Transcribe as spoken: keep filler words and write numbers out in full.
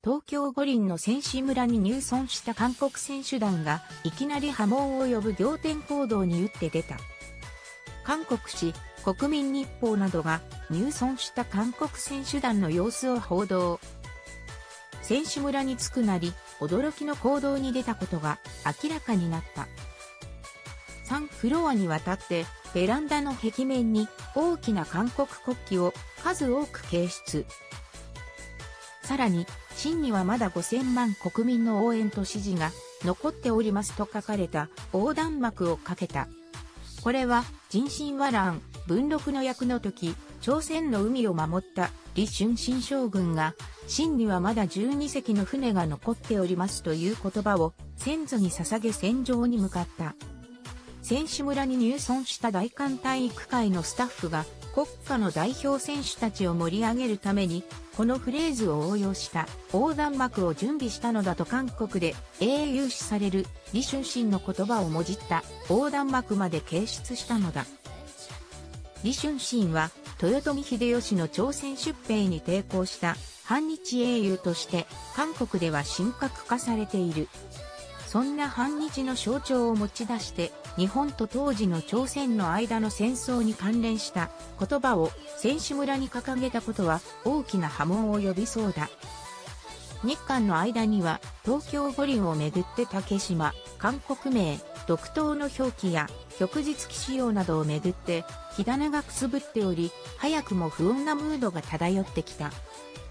東京五輪の選手村に入村した韓国選手団がいきなり波紋を呼ぶ仰天行動に打って出た。韓国紙、国民日報などが入村した韓国選手団の様子を報道。選手村に着くなり、驚きの行動に出たことが明らかになった。さんフロアにわたってベランダの壁面に大きな韓国国旗を数多く掲出。さらに、真にはまだごせんまん国民の応援と支持が残っておりますと書かれた横断幕をかけた。これは、人心倭乱、文禄の役の時、朝鮮の海を守った李春新将軍が、真にはまだじゅうに隻の船が残っておりますという言葉を先祖に捧げ戦場に向かった。選手村に入村した大韓体育会のスタッフが国家の代表選手たちを盛り上げるためにこのフレーズを応用した横断幕を準備したのだと韓国で英雄視される李春新の言葉をもじった横断幕まで掲出したのだ。李春新は豊臣秀吉の朝鮮出兵に抵抗した反日英雄として韓国では神格化されている。そんな反日の象徴を持ち出して日本と当時の朝鮮の間の戦争に関連した言葉を選手村に掲げたことは大きな波紋を呼びそうだ。日韓の間には東京五輪をめぐって竹島、韓国名、独島の表記や旭日旗使用などをめぐって火種がくすぶっており、早くも不穏なムードが漂ってきた。